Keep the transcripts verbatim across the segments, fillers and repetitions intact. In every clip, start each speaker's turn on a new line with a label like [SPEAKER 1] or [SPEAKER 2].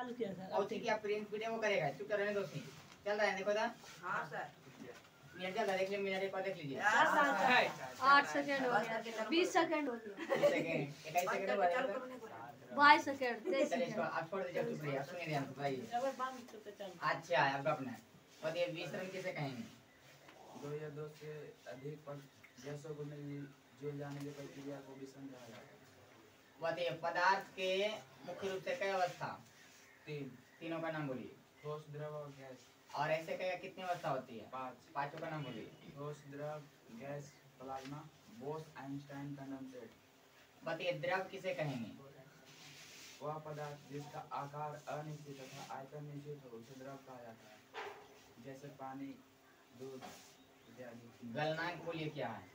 [SPEAKER 1] चालू किया सर।
[SPEAKER 2] और ठीक है प्रिंट वीडियो वो करेगा चुप रहने दो उसकी चल रहा है देखो दा
[SPEAKER 3] हां सर
[SPEAKER 2] मिनट चल रहा देख ले मिनट एक बार देख लीजिए
[SPEAKER 4] आठ सेकंड हो गया बीस सेकंड हो गया
[SPEAKER 2] बीस सेकंड इक्कीस सेकंड बाद
[SPEAKER 4] बाईस सेकंड तेईस
[SPEAKER 2] चलिए इसको
[SPEAKER 4] सेकंड
[SPEAKER 2] आप छोड़ दीजिए चुप रहिए सुनिए ध्यान से भाई
[SPEAKER 1] अगर बंद तो चल।
[SPEAKER 2] अच्छा अब अपने और ये बीस रन किसे कहेंगे
[SPEAKER 5] दो या दो से अधिक पर गैसों को मिल जुल जाने की प्रक्रिया को विषम कहा जाता है।
[SPEAKER 2] बताइए पदार्थ के मुख्य रूप से कई अवस्था
[SPEAKER 5] तीन
[SPEAKER 2] तीनों का नाम बोलिए
[SPEAKER 5] ठोस द्रव और गैस
[SPEAKER 2] और ऐसे कई कितनी अवस्था होती है
[SPEAKER 5] पाँच
[SPEAKER 2] पांचों का नाम बोलिए
[SPEAKER 5] ठोस द्रव gas plasma Bose Einstein condensate.
[SPEAKER 2] बताइए द्रव किसे कहेंगे
[SPEAKER 5] वह पदार्थ जिसका आकार अनिश्चित तथा आयतन निश्चित हो उसे द्रव कहा जाता है, जैसे पानी दूध इत्यादि।
[SPEAKER 2] गलनांक बोलिए क्या है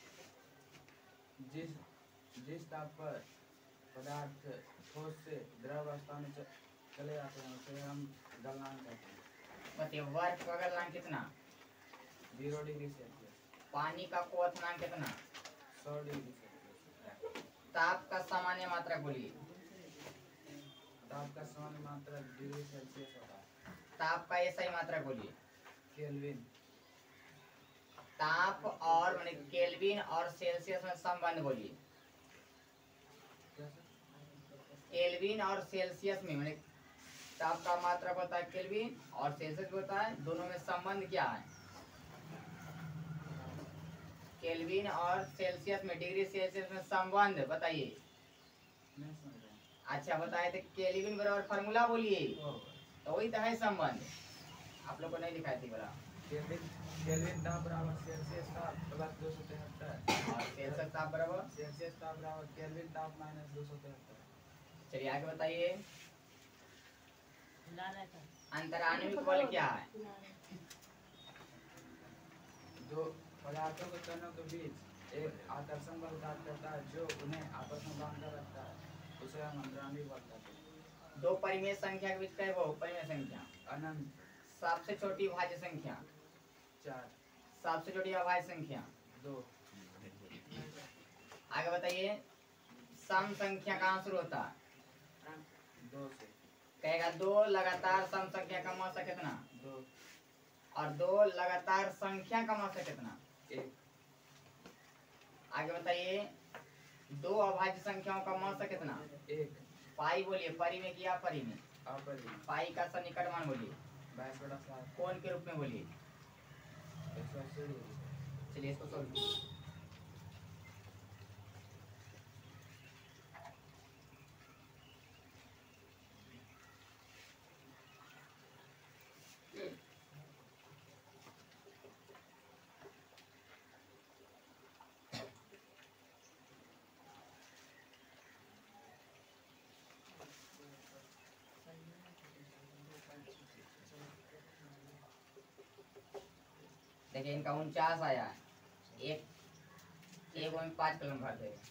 [SPEAKER 5] जिस जिस ताप पर पदार्थ ठोस से द्रव अवस्था में च- चले जाते हैं उसे हम गलनांक कहते हैं।
[SPEAKER 2] बताइए वर्ग का गलनांक कितना
[SPEAKER 5] जीरो डिग्री सेल्सियस
[SPEAKER 2] पानी का क्वथनांक कितना
[SPEAKER 5] सौ डिग्री सेल्सियस।
[SPEAKER 2] ताप का सामान्य मात्रा बोलिए
[SPEAKER 5] ताप का सामान्य मात्रा डिग्री सेल्सियस होता है।
[SPEAKER 2] ताप का एसआई मात्रा बोलिए
[SPEAKER 5] केल्विन
[SPEAKER 2] ताप और माने केल्विन और सेल्सियस में संबंध बोलिए केल्विन और सेल्सियस में माने ताप का मात्रक होता है केल्विन और सेल्सियस होता है दोनों में संबंध क्या है केल्विन और सेल्सियस में डिग्री सेल्सियस में संबंध बताइए
[SPEAKER 5] नहीं समझ रहे हैं।
[SPEAKER 2] अच्छा बताए थे केल्विन बराबर फार्मूला बोलिए तो वही तो है संबंध आप लोग को नहीं दिखाई थी बोला
[SPEAKER 5] केल्विन केल्विन ताप बराबर सेल्सियस ताप प्लस दो सौ तिहत्तर
[SPEAKER 2] और सेल्सियस ताप बराबर
[SPEAKER 5] सेल्सियस ताप बराबर केल्विन ताप माइनस दो सौ तिहत्तर।
[SPEAKER 2] चलिए आगे बताइए
[SPEAKER 1] लाना था।
[SPEAKER 2] अंतराण्विक बल क्या है
[SPEAKER 5] दो पदार्थों के कणों के बीच एक आकर्षण बल कार्य करता है जो उन्हें आपस में बांध कर रखता है उसे हम अंतराण्विक बल कहते हैं।
[SPEAKER 2] दो परिमेय संख्या के बीच का वो परिमेय संख्या
[SPEAKER 5] अनंत
[SPEAKER 2] सबसे छोटी भाज्य संख्या
[SPEAKER 5] चार
[SPEAKER 2] सबसे छोटी अभाज्य संख्या
[SPEAKER 5] दो
[SPEAKER 2] आगे बताइए सम संख्या कहाँ शुरू होता है
[SPEAKER 5] दो से
[SPEAKER 2] कहेगा दो लगातार सम संख्या का मात्रा कितना
[SPEAKER 5] दो
[SPEAKER 2] और दो लगातार संख्या का मात्रा कितना
[SPEAKER 5] एक
[SPEAKER 2] आगे बताइए दो अभाज्य संख्याओं का मात्रा कितना
[SPEAKER 5] एक
[SPEAKER 2] पाई बोलिए परी में किया परी में
[SPEAKER 5] अपरिमेय
[SPEAKER 2] पाई का सन्निकट मान बोलिए
[SPEAKER 5] बाईस बटा सात
[SPEAKER 2] कोण के रूप में बोलिए
[SPEAKER 5] एक सौ अस्सी डिग्री।
[SPEAKER 2] चलिए इसको सोल्व कीजिए देखिए इनका उनचास आया है एक एक में पाँच कलम भर देगा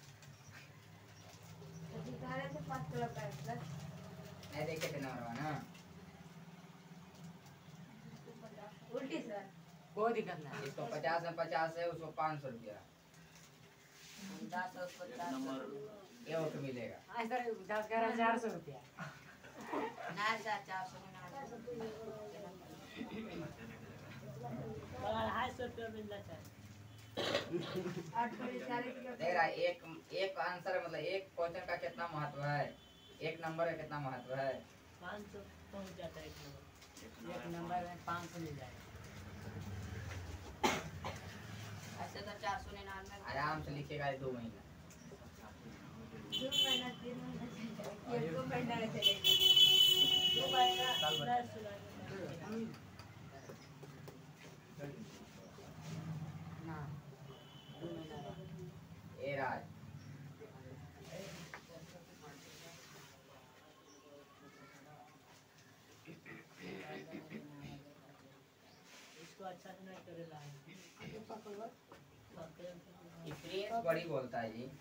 [SPEAKER 2] नहीं देखिए कितना बड़ा ना
[SPEAKER 4] उल्टी सर
[SPEAKER 1] कोई दिक्कत नहीं।
[SPEAKER 2] इसको पचास में पचास है उसको पाँच सौ रुपया
[SPEAKER 3] दस और पचास
[SPEAKER 2] ये वो मिलेगा
[SPEAKER 1] आज सर दस ग्यारह चार सौ रुपया।
[SPEAKER 3] ना सर चार सौ निन्यानवे
[SPEAKER 1] अढ़ाई सौ रुपया मिलना चाहिए।
[SPEAKER 2] देख रहा है एक एक आंसर मतलब एक क्वेश्चन का कितना महत्व है एक नंबर का कितना महत्व है
[SPEAKER 1] पाँच सौ पहुँच जाता है एक नंबर एक नंबर में पाँच सौ मिल जाएगा।
[SPEAKER 3] ऐसे तो चार सौ निन्यानवे
[SPEAKER 2] आराम से लिखेगा दो महीना
[SPEAKER 4] दो महीना तीन महीना ये दो महीना चलेगा
[SPEAKER 1] दो महीना दस सुनाएंगे। ना दो महीना
[SPEAKER 2] ए राज
[SPEAKER 1] इसको अच्छा से नहीं करेला है।
[SPEAKER 2] ये प्रिंस बड़ी बोलता है जी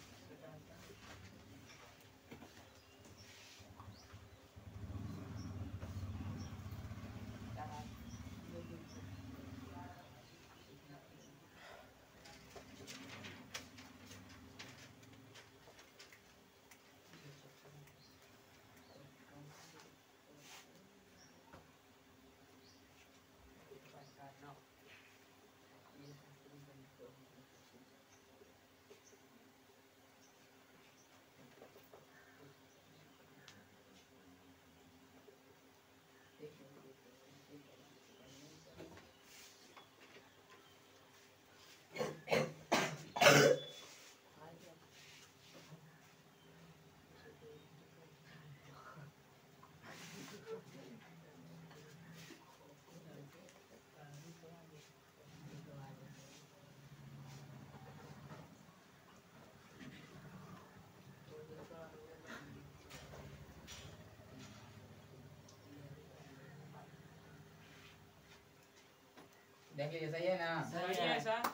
[SPEAKER 2] देख लीजिए सही है ना।
[SPEAKER 1] सही है सर।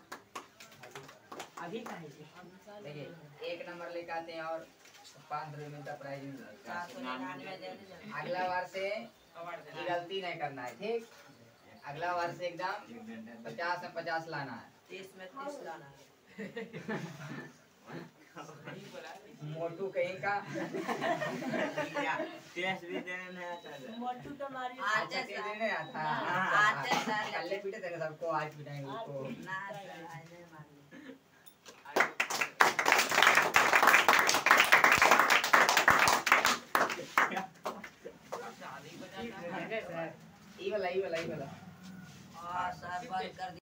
[SPEAKER 1] अभी का है जी।
[SPEAKER 2] देखिए एक नंबर लेके आते हैं और पाँच सौ रुपये मिलता प्राइज
[SPEAKER 3] चार सौ निन्यानवे दे दीजिए।
[SPEAKER 2] अगला बार से ये गलती नहीं करना है, ठीक। अगला बार से एकदम पचास में पचास लाना है।
[SPEAKER 3] तीस में तीस लाना है।
[SPEAKER 2] मोटू कहीं का
[SPEAKER 5] टेस्ट भी देने नहीं आता है।
[SPEAKER 1] मोटू तो मारी
[SPEAKER 2] अच्छा तेरे नहीं आता।
[SPEAKER 3] आते सर
[SPEAKER 2] कल ले पीटे तेरे सबको, आज पिटाएंगे उसको।
[SPEAKER 3] ना सर आज नहीं मारनी।
[SPEAKER 2] ये वाला ये वाला ये वाला
[SPEAKER 3] हाँ सर बंद कर